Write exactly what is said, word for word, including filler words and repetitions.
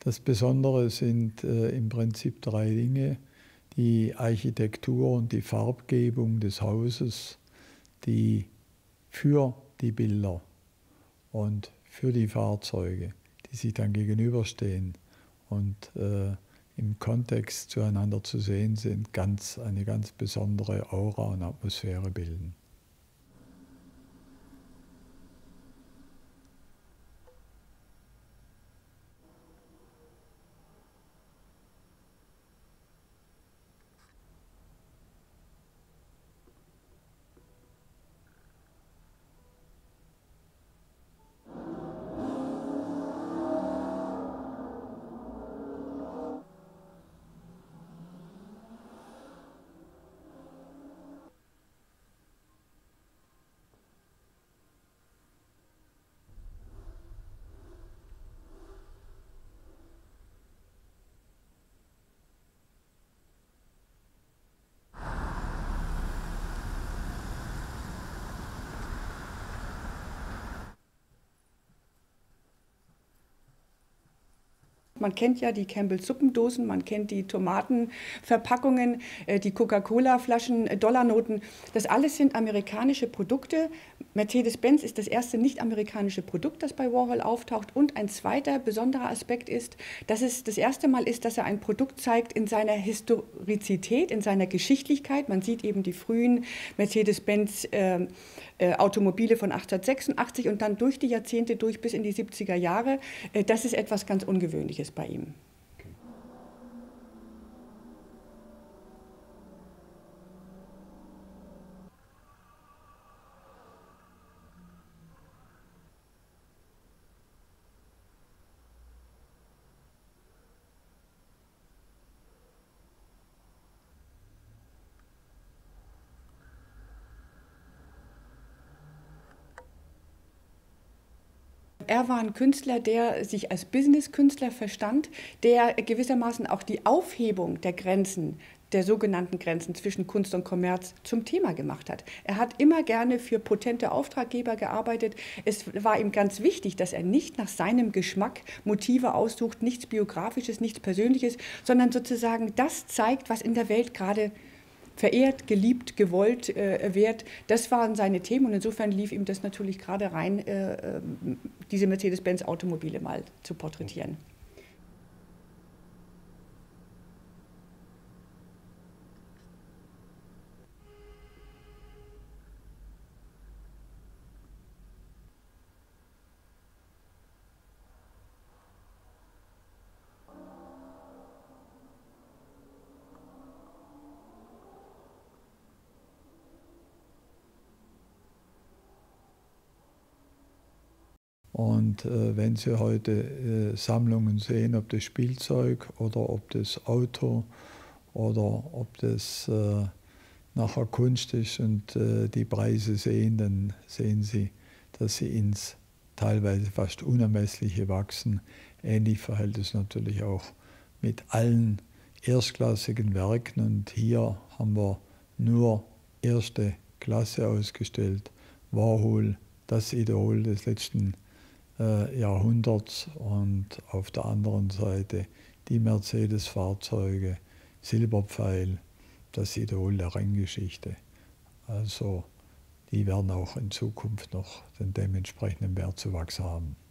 Das Besondere sind äh, im Prinzip drei Dinge: die Architektur und die Farbgebung des Hauses, die für die Bilder und für die Fahrzeuge, die sich dann gegenüberstehen und äh, im Kontext zueinander zu sehen sind, ganz, eine ganz besondere Aura und Atmosphäre bilden. Man kennt ja die Campbell-Suppendosen, man kennt die Tomatenverpackungen, die Coca-Cola-Flaschen, Dollarnoten. Das alles sind amerikanische Produkte. Mercedes-Benz ist das erste nicht-amerikanische Produkt, das bei Warhol auftaucht. Und ein zweiter besonderer Aspekt ist, dass es das erste Mal ist, dass er ein Produkt zeigt in seiner Historizität, in seiner Geschichtlichkeit. Man sieht eben die frühen Mercedes-Benz äh, äh, Automobile von achtzehnhundertsechsundachtzig und dann durch die Jahrzehnte durch bis in die siebziger Jahre. Äh, das ist etwas ganz Ungewöhnliches bei ihm. Er war ein Künstler, der sich als Business-Künstler verstand, der gewissermaßen auch die Aufhebung der Grenzen, der sogenannten Grenzen zwischen Kunst und Kommerz zum Thema gemacht hat. Er hat immer gerne für potente Auftraggeber gearbeitet. Es war ihm ganz wichtig, dass er nicht nach seinem Geschmack Motive aussucht, nichts Biografisches, nichts Persönliches, sondern sozusagen das zeigt, was in der Welt gerade verehrt, geliebt, gewollt äh, wird. Das waren seine Themen und insofern lief ihm das natürlich gerade rein, äh, diese Mercedes-Benz-Automobile mal zu porträtieren. Und äh, wenn Sie heute äh, Sammlungen sehen, ob das Spielzeug oder ob das Auto oder ob das äh, nachher Kunst ist und äh, die Preise sehen, dann sehen Sie, dass sie ins teilweise fast Unermessliche wachsen. Ähnlich verhält es natürlich auch mit allen erstklassigen Werken. Und hier haben wir nur erste Klasse ausgestellt. Warhol, das Idol des letzten Äh, Jahrhunderts, und auf der anderen Seite die Mercedes-Fahrzeuge, Silberpfeil, das Idol der Renngeschichte. Also die werden auch in Zukunft noch den dementsprechenden Wertzuwachs haben.